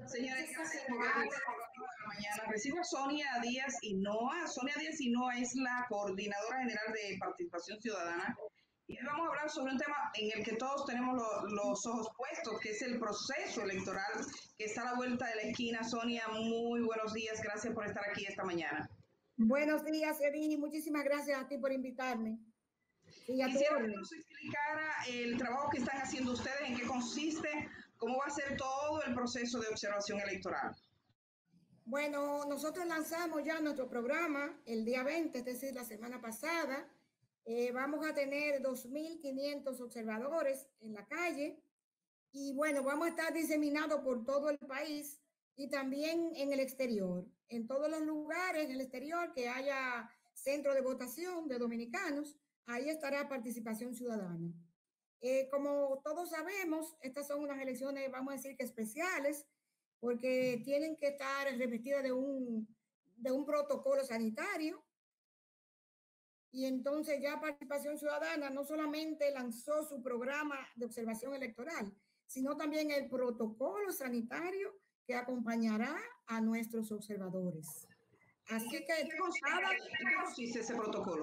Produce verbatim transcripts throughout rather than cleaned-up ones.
Señores, gracias por la mañana. Recibo a Sonia Díaz Hinoa. Sonia Díaz Hinoa es la coordinadora general de Participación Ciudadana. Y hoy vamos a hablar sobre un tema en el que todos tenemos lo, los ojos puestos, que es el proceso electoral que está a la vuelta de la esquina. Sonia, muy buenos días. Gracias por estar aquí esta mañana. Buenos días, Eri. Muchísimas gracias a ti por invitarme. Sí, quisiera que nos explicara el trabajo que están haciendo ustedes, en qué consiste, cómo va a ser todo el proceso de observación electoral. Bueno, nosotros lanzamos ya nuestro programa el día veinte, es decir, la semana pasada. Eh, vamos a tener dos mil quinientos observadores en la calle y bueno, vamos a estar diseminados por todo el país y también en el exterior, en todos los lugares en el exterior que haya centro de votación de dominicanos, ahí estará Participación Ciudadana. Eh, como todos sabemos, estas son unas elecciones, vamos a decir que especiales, porque tienen que estar revestidas de un, de un protocolo sanitario. Y entonces ya Participación Ciudadana no solamente lanzó su programa de observación electoral, sino también el protocolo sanitario que acompañará a nuestros observadores. Así que, ¿qué consiste ese protocolo?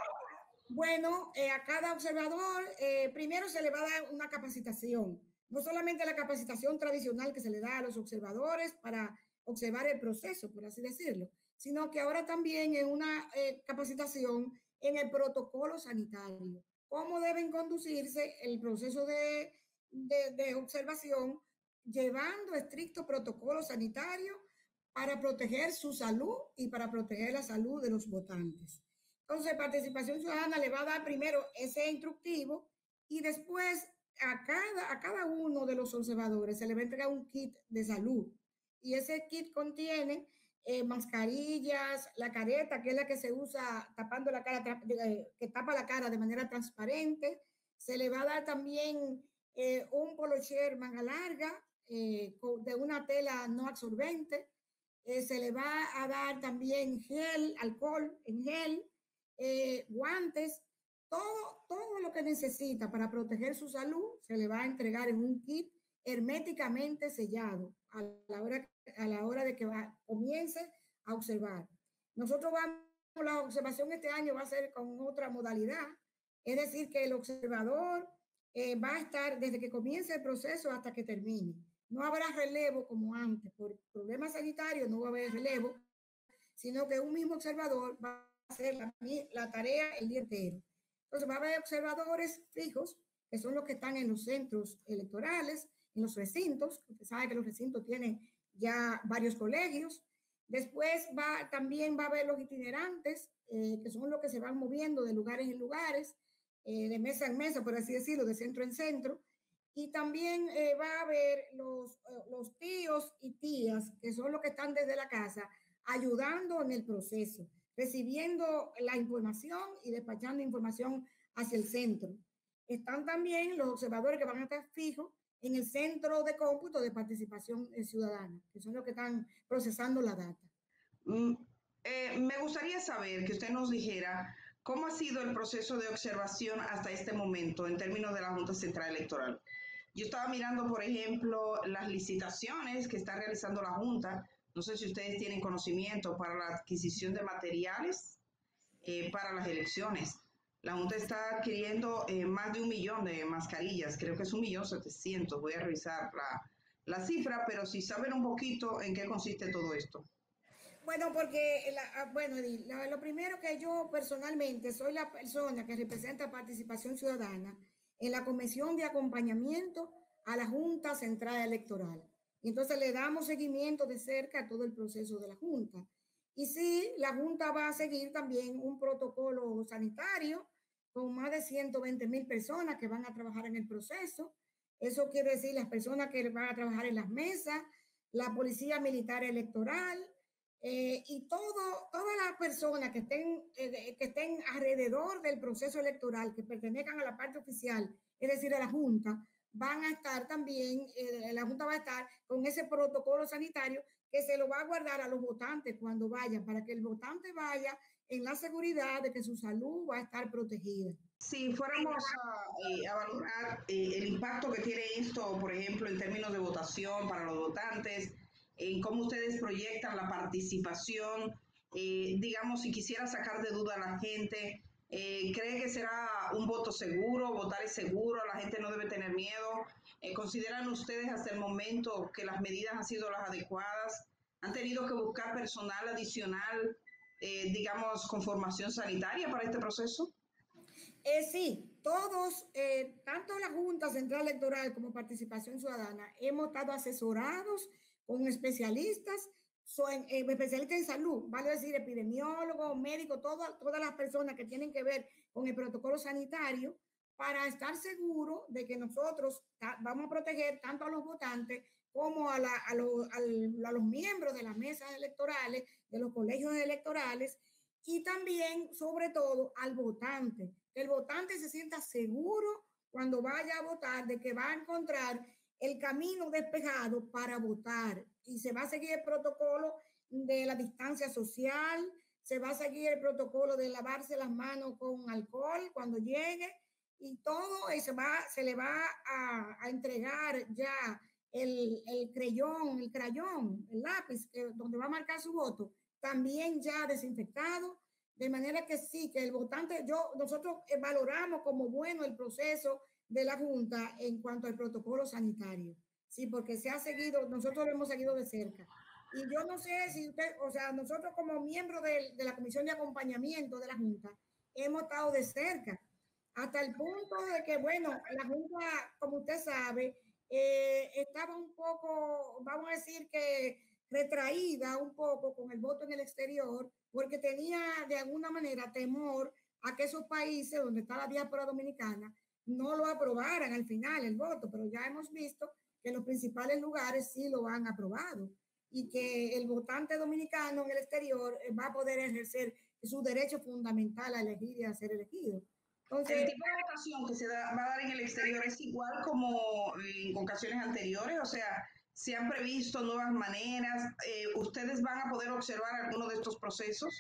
Bueno, eh, a cada observador eh, primero se le va a dar una capacitación, no solamente la capacitación tradicional que se le da a los observadores para observar el proceso, por así decirlo, sino que ahora también es una eh, capacitación en el protocolo sanitario, cómo deben conducirse el proceso de, de, de observación, llevando estricto protocolo sanitario para proteger su salud y para proteger la salud de los votantes. Entonces, Participación Ciudadana le va a dar primero ese instructivo y después a cada, a cada uno de los observadores se le va a entregar un kit de salud. Y ese kit contiene eh, mascarillas, la careta, que es la que se usa tapando la cara, eh, que tapa la cara de manera transparente. Se le va a dar también eh, un polocher manga larga eh, de una tela no absorbente. Eh, se le va a dar también gel, alcohol en gel. Eh, guantes, todo, todo lo que necesita para proteger su salud se le va a entregar en un kit herméticamente sellado a la hora, a la hora de que va, comience a observar. Nosotros vamos, la observación este año va a ser con otra modalidad, es decir, que el observador eh, va a estar desde que comience el proceso hasta que termine. No habrá relevo como antes, por problemas sanitarios no va a haber relevo, sino que un mismo observador va hacer la, la tarea el día entero. Entonces va a haber observadores fijos, que son los que están en los centros electorales, en los recintos. Usted sabe que los recintos tienen ya varios colegios. Después va, también va a haber los itinerantes, eh, que son los que se van moviendo de lugares en lugares, eh, de mesa en mesa, por así decirlo, de centro en centro. Y también eh, va a haber los, los tíos y tías, que son los que están desde la casa, ayudando en el proceso, recibiendo la información y despachando información hacia el centro. Están también los observadores que van a estar fijos en el centro de cómputo de participación ciudadana, que son los que están procesando la data. Mm, eh, me gustaría saber que usted nos dijera cómo ha sido el proceso de observación hasta este momento en términos de la Junta Central Electoral. Yo estaba mirando, por ejemplo, las licitaciones que está realizando la Junta. No sé si ustedes tienen conocimiento para la adquisición de materiales eh, para las elecciones. La Junta está adquiriendo eh, más de un millón de mascarillas, creo que es un millón setecientos. Voy a revisar la, la cifra, pero si saben un poquito en qué consiste todo esto. Bueno, porque, la, bueno, Edil, la, lo primero que yo personalmente soy la persona que representa Participación Ciudadana en la Comisión de Acompañamiento a la Junta Central Electoral. Y entonces le damos seguimiento de cerca a todo el proceso de la Junta. Y sí, la Junta va a seguir también un protocolo sanitario con más de ciento veinte mil personas que van a trabajar en el proceso. Eso quiere decir las personas que van a trabajar en las mesas, la Policía Militar Electoral, eh, y todo, todas las personas que estén, eh, que estén alrededor del proceso electoral, que pertenezcan a la parte oficial, es decir, a la Junta, van a estar también, eh, la Junta va a estar con ese protocolo sanitario que se lo va a guardar a los votantes cuando vayan, para que el votante vaya en la seguridad de que su salud va a estar protegida. Si fuéramos a, eh, a valorar eh, el impacto que tiene esto, por ejemplo, en términos de votación para los votantes, en cómo ustedes proyectan la participación, eh, digamos, si quisiera sacar de duda a la gente, eh, ¿cree que será un voto seguro, votar es seguro, la gente no debe tener miedo? Eh, ¿Consideran ustedes hasta el momento que las medidas han sido las adecuadas? ¿Han tenido que buscar personal adicional, eh, digamos, con formación sanitaria para este proceso? Eh, sí, todos, eh, tanto la Junta Central Electoral como Participación Ciudadana, hemos estado asesorados con especialistas, son, eh, especialistas en salud, vale decir, epidemiólogos, médicos, todo, todas las personas que tienen que ver con el protocolo sanitario, para estar seguros de que nosotros vamos a proteger tanto a los votantes como a, la, a, lo, a, a los miembros de las mesas electorales, de los colegios electorales, y también, sobre todo, al votante, que el votante se sienta seguro cuando vaya a votar de que va a encontrar el camino despejado para votar y se va a seguir el protocolo de la distancia social, se va a seguir el protocolo de lavarse las manos con alcohol cuando llegue y todo se, va, se le va a, a entregar ya el, el creyón, el crayón, el lápiz eh, donde va a marcar su voto, también ya desinfectado, de manera que sí, que el votante, yo, nosotros valoramos como bueno el proceso de la Junta en cuanto al protocolo sanitario, sí, porque se ha seguido, nosotros lo hemos seguido de cerca. Y yo no sé si usted, o sea, nosotros como miembros de, de la Comisión de Acompañamiento de la Junta, hemos estado de cerca, hasta el punto de que, bueno, la Junta, como usted sabe, eh, estaba un poco, vamos a decir que retraída un poco con el voto en el exterior, porque tenía de alguna manera temor a que esos países donde está la diáspora dominicana no lo aprobaran al final el voto, pero ya hemos visto que los principales lugares sí lo han aprobado y que el votante dominicano en el exterior va a poder ejercer su derecho fundamental a elegir y a ser elegido. Entonces, ¿el tipo de votación que se da, va a dar en el exterior es igual como en ocasiones anteriores? O sea, ¿se han previsto nuevas maneras? Eh, ¿Ustedes van a poder observar alguno de estos procesos?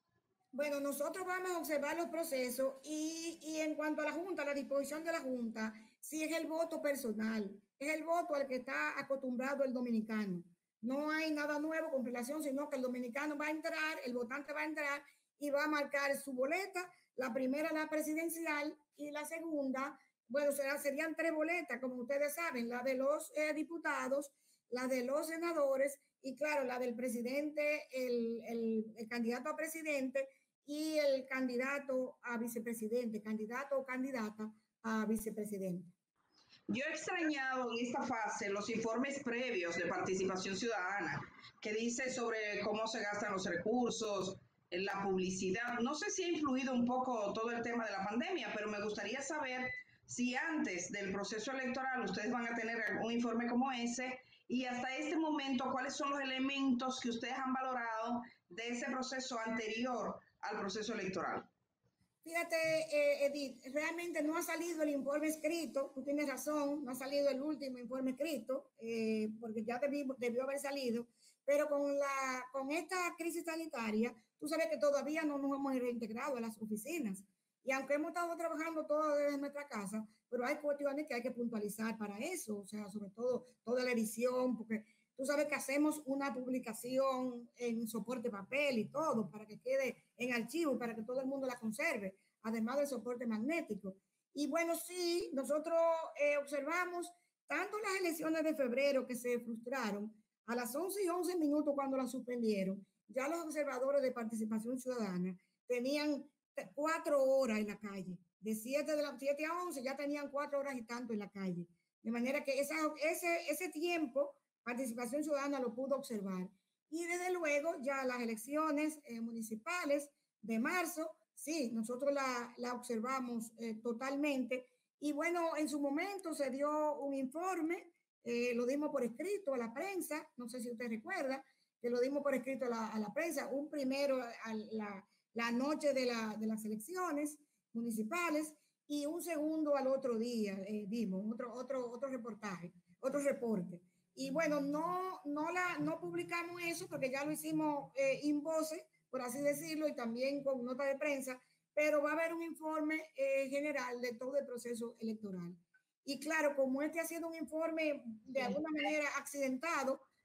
Bueno, nosotros vamos a observar los procesos y, y en cuanto a la Junta, la disposición de la Junta, sí es el voto personal, es el voto al que está acostumbrado el dominicano. No hay nada nuevo con relación, sino que el dominicano va a entrar, el votante va a entrar y va a marcar su boleta, la primera la presidencial y la segunda, bueno, será, serían tres boletas, como ustedes saben, la de los eh, diputados, la de los senadores y claro, la del presidente, el, el, el candidato a presidente y el candidato a vicepresidente, candidato o candidata a vicepresidente. Yo he extrañado en esta fase los informes previos de participación ciudadana, que dice sobre cómo se gastan los recursos, la publicidad. No sé si ha influido un poco todo el tema de la pandemia, pero me gustaría saber si antes del proceso electoral ustedes van a tener un informe como ese y hasta este momento cuáles son los elementos que ustedes han valorado de ese proceso anterior al proceso electoral. Fíjate, eh, Edith, realmente no ha salido el informe escrito, tú tienes razón, no ha salido el último informe escrito, eh, porque ya debió, debió haber salido, pero con, la, con esta crisis sanitaria, tú sabes que todavía no nos hemos reintegrado a las oficinas. Y aunque hemos estado trabajando todo desde nuestra casa, pero hay cuestiones que hay que puntualizar para eso, o sea, sobre todo toda la edición, porque tú sabes que hacemos una publicación en soporte papel y todo para que quede en archivo, para que todo el mundo la conserve, además del soporte magnético. Y bueno, sí, nosotros eh, observamos tanto las elecciones de febrero que se frustraron, a las once y once minutos cuando las suspendieron, ya los observadores de participación ciudadana tenían cuatro horas en la calle. De siete de las siete a once ya tenían cuatro horas y tanto en la calle. De manera que esa, ese, ese tiempo Participación Ciudadana lo pudo observar. Y desde luego ya las elecciones eh, municipales de marzo, sí, nosotros la, la observamos eh, totalmente. Y bueno, en su momento se dio un informe, eh, lo dimos por escrito a la prensa, no sé si usted recuerda, que lo dimos por escrito a la, a la prensa, un primero a la, la noche de, la, de las elecciones municipales y un segundo al otro día eh, dimos otro, otro, otro reportaje, otro reporte. Y bueno, no, no, la, no publicamos eso porque ya lo hicimos eh, in voce, por así decirlo, y también con nota de prensa, pero va a haber un informe eh, general de todo el proceso electoral. Y claro, como este ha sido un informe de alguna manera accidentado,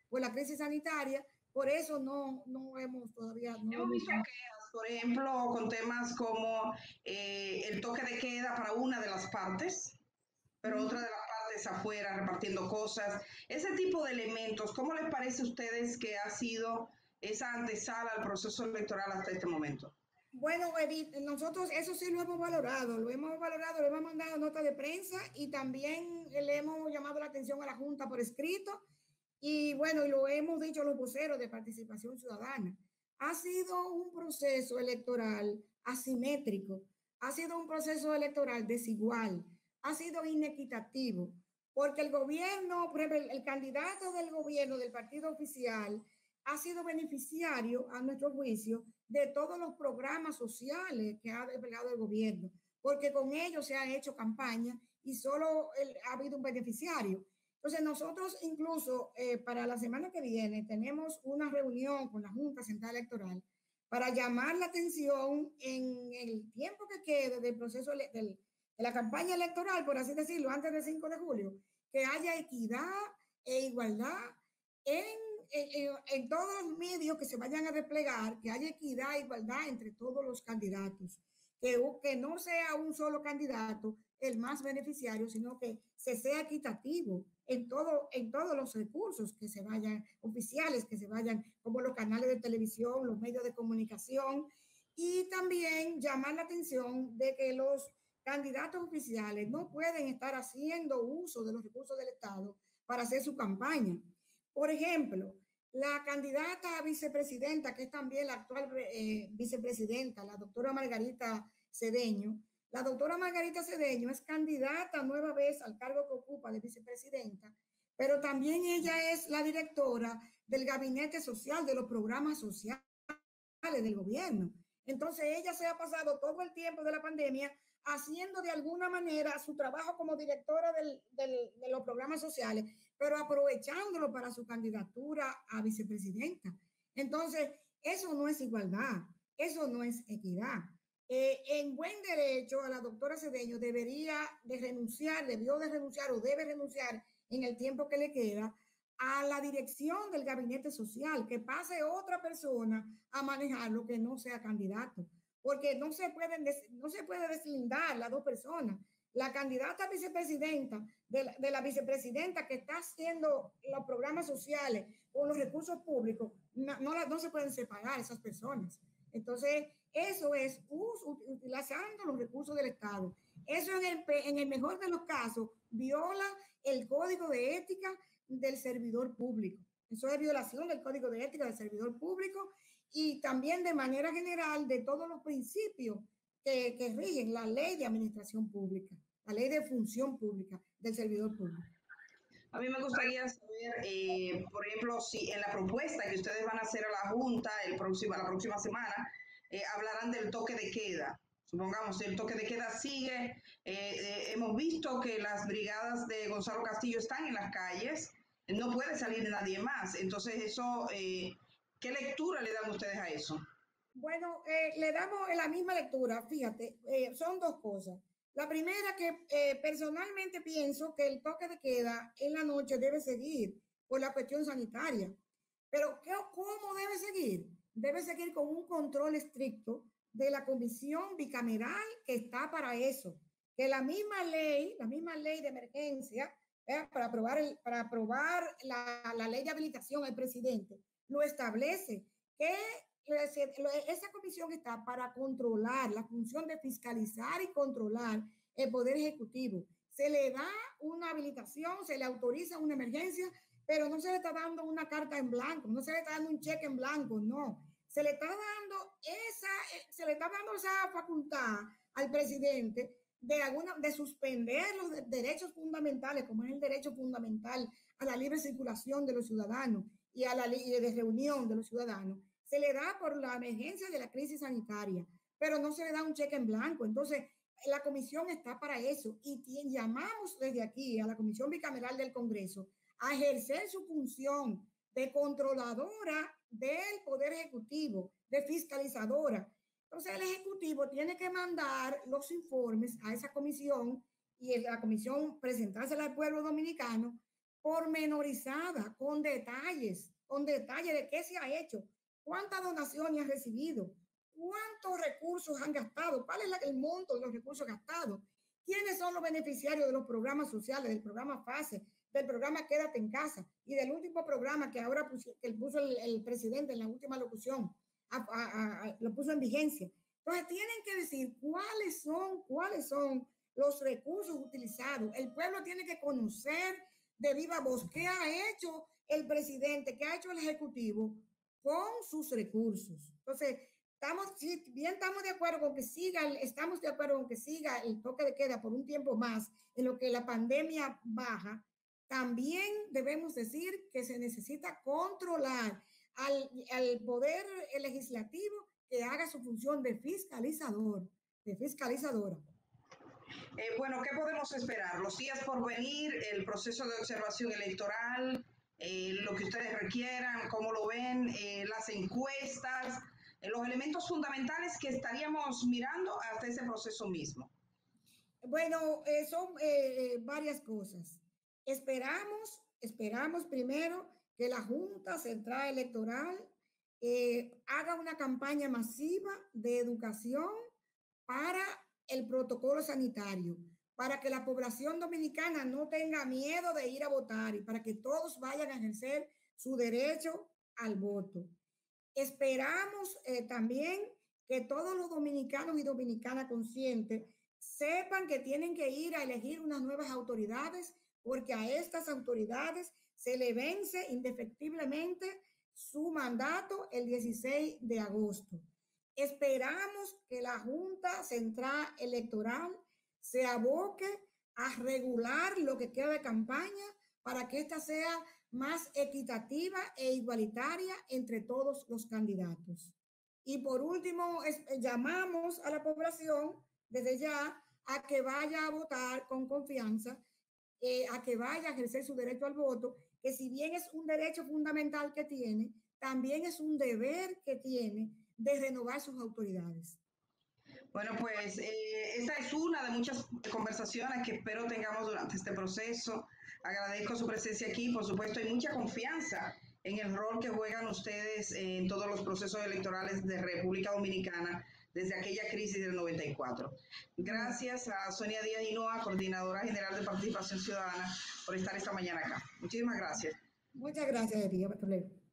por la crisis sanitaria. Por eso no, no hemos todavía... No hemos visto quejas, por ejemplo, con temas como eh, el toque de queda para una de las partes, pero otra de las partes afuera repartiendo cosas. Ese tipo de elementos, ¿cómo les parece a ustedes que ha sido esa antesala al proceso electoral hasta este momento? Bueno, Edith, nosotros eso sí lo hemos valorado, lo hemos valorado, le hemos mandado nota de prensa y también le hemos llamado la atención a la Junta por escrito y bueno, y lo hemos dicho a los voceros de participación ciudadana. Ha sido un proceso electoral asimétrico, ha sido un proceso electoral desigual, ha sido inequitativo, porque el gobierno, por ejemplo, el, el candidato del gobierno del partido oficial ha sido beneficiario, a nuestro juicio, de todos los programas sociales que ha desplegado el gobierno, porque con ellos se ha hecho campaña y solo el, ha habido un beneficiario. Entonces nosotros incluso eh, para la semana que viene tenemos una reunión con la Junta Central Electoral para llamar la atención en el tiempo que quede del proceso del, de la campaña electoral, por así decirlo, antes del cinco de julio, que haya equidad e igualdad en en, en, todos los medios que se vayan a desplegar, que haya equidad e igualdad entre todos los candidatos, que, que no sea un solo candidato el más beneficiario, sino que se sea equitativo en, todo, en todos los recursos que se vayan, oficiales que se vayan, como los canales de televisión, los medios de comunicación, y también llamar la atención de que los candidatos oficiales no pueden estar haciendo uso de los recursos del Estado para hacer su campaña. Por ejemplo, la candidata a vicepresidenta, que es también la actual eh, vicepresidenta, la doctora Margarita Cedeño, la doctora Margarita Cedeño es candidata nueva vez al cargo que ocupa de vicepresidenta, pero también ella es la directora del gabinete social, de los programas sociales del gobierno. Entonces ella se ha pasado todo el tiempo de la pandemia haciendo de alguna manera su trabajo como directora del, del, de los programas sociales, pero aprovechándolo para su candidatura a vicepresidenta. Entonces, eso no es igualdad, eso no es equidad. Eh, en buen derecho, a la doctora Cedeño debería de renunciar, debió de renunciar o debe renunciar en el tiempo que le queda a la dirección del gabinete social, que pase otra persona a manejarlo que no sea candidato, porque no se pueden, no se puede deslindar las dos personas. La candidata a vicepresidenta de la, de la vicepresidenta que está haciendo los programas sociales con los recursos públicos, no, no, no se pueden separar esas personas. Entonces, eso es uso, utilizando los recursos del Estado. Eso en el, en el mejor de los casos viola el código de ética del servidor público. Eso es violación del código de ética del servidor público y también de manera general de todos los principios que, que rigen la ley de administración pública, la ley de función pública del servidor público. A mí me gustaría saber, eh, por ejemplo, si en la propuesta que ustedes van a hacer a la Junta el próximo, la próxima semana, eh, hablarán del toque de queda. Supongamos, el toque de queda sigue. Eh, eh, hemos visto que las brigadas de Gonzalo Castillo están en las calles, no puede salir nadie más. Entonces, eso, eh, ¿qué lectura le dan ustedes a eso? Bueno, eh, le damos la misma lectura, fíjate, eh, son dos cosas. La primera que eh, personalmente pienso que el toque de queda en la noche debe seguir por la cuestión sanitaria. Pero ¿qué, ¿cómo debe seguir? Debe seguir con un control estricto de la comisión bicameral que está para eso. Que la misma ley, la misma ley de emergencia, eh, para aprobar, el, para aprobar la, la ley de habilitación al presidente, lo establece. Que esa comisión está para controlar la función de fiscalizar y controlar el poder ejecutivo. Se le da una habilitación, se le autoriza una emergencia, pero no se le está dando una carta en blanco, no se le está dando un cheque en blanco, no. Se le está dando esa, se le está dando esa facultad al presidente de, alguna, de suspender los derechos fundamentales, como es el derecho fundamental a la libre circulación de los ciudadanos y a la ley de reunión de los ciudadanos. Se le da por la emergencia de la crisis sanitaria, pero no se le da un cheque en blanco. Entonces, la comisión está para eso y llamamos desde aquí a la Comisión Bicameral del Congreso a ejercer su función de controladora del Poder Ejecutivo, de fiscalizadora. Entonces, el Ejecutivo tiene que mandar los informes a esa comisión y la comisión presentársela al pueblo dominicano pormenorizada, con detalles, con detalles de qué se ha hecho, cuántas donaciones han recibido, cuántos recursos han gastado, cuál es la, el monto de los recursos gastados, quiénes son los beneficiarios de los programas sociales, del programa FASE, del programa Quédate en Casa y del último programa que ahora puso, que puso el, el presidente en la última locución, a, a, a, lo puso en vigencia. Entonces tienen que decir cuáles son, cuáles son los recursos utilizados. El pueblo tiene que conocer de viva voz qué ha hecho el presidente, qué ha hecho el ejecutivo con sus recursos. Entonces, estamos, si bien estamos de acuerdo con que siga, estamos de acuerdo con que siga el toque de queda por un tiempo más, en lo que la pandemia baja, también debemos decir que se necesita controlar al, al poder legislativo que haga su función de fiscalizador, de fiscalizadora. Eh, bueno, ¿qué podemos esperar? Los días por venir, el proceso de observación electoral, eh, lo que ustedes requieran, cómo lo ven, eh, las encuestas, eh, los elementos fundamentales que estaríamos mirando hasta ese proceso mismo. Bueno, eh, son eh, varias cosas. Esperamos, esperamos primero que la Junta Central Electoral eh, haga una campaña masiva de educación para el protocolo sanitario, para que la población dominicana no tenga miedo de ir a votar y para que todos vayan a ejercer su derecho al voto. Esperamos eh, también que todos los dominicanos y dominicanas conscientes sepan que tienen que ir a elegir unas nuevas autoridades, porque a estas autoridades se le vence indefectiblemente su mandato el dieciséis de agosto. Esperamos que la Junta Central Electoral se aboque a regular lo que queda de campaña para que ésta sea más equitativa e igualitaria entre todos los candidatos. Y por último, es, llamamos a la población desde ya a que vaya a votar con confianza, eh, a que vaya a ejercer su derecho al voto, que si bien es un derecho fundamental que tiene, también es un deber que tiene de renovar sus autoridades. Bueno, pues eh, esta es una de muchas conversaciones que espero tengamos durante este proceso. Agradezco su presencia aquí, por supuesto, hay mucha confianza en el rol que juegan ustedes en todos los procesos electorales de República Dominicana desde aquella crisis del noventa y cuatro. Gracias a Sonia Díaz Hinoa, Coordinadora General de Participación Ciudadana, por estar esta mañana acá. Muchísimas gracias. Muchas gracias, Elia.